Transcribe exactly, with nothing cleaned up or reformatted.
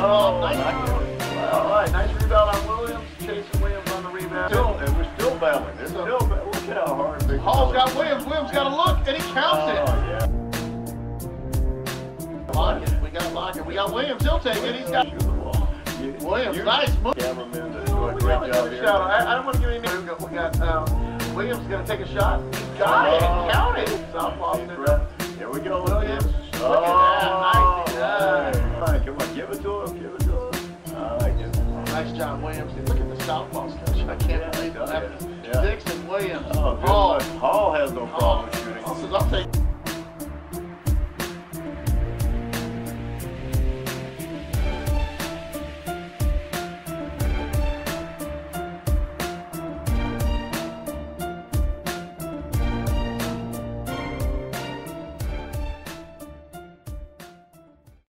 Oh, nice. All right, nice rebound on Williams. Chayson Williams on the rebound. Still, and we're still battling. It's still battling. Look at how hard big Hall's got Williams. Williams got a look, and he counts it. Oh, yeah. Lockett. We got Lockett. We got Williams. He'll take it. He's got Williams. Nice move. Cameramen that do a great job here. I, I don't want to give you any. We got, we got um, Williams going to take a shot. He's got it. Count it. Southpaw. Here we go. Williams. Oh, Look at that. Nicely done. All right, come on. Give it to him. Give it to him. All right, give it. Nice job, Williams. Look at the southpaw coach. I can't believe that. Yeah. Dixon, Williams. Oh, good Hall. luck. Hall has no problem shooting. Hall says, I'll take